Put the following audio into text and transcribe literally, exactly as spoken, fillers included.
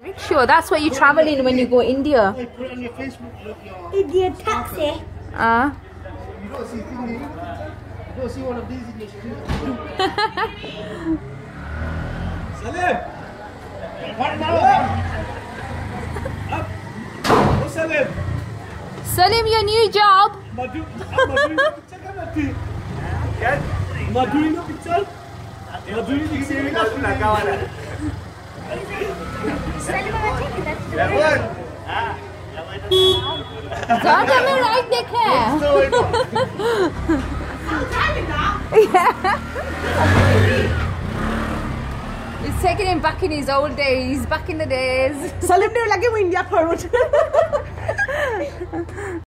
Sure, that's where you travel in when you go India. Hey, put it on your Facebook. Look, your Indian taxi. Ah. You don't see thingy. You don't see one of these in your street. Salim! What now? Up! Oh, Salim! Salim, your new job. Madu, Madu, picture ka Madu? Yes. Madu in the picture? Madu in the picture? Don't me right there. He's taking him back in his old days, back in the days. Salim ne lage wo India pharo.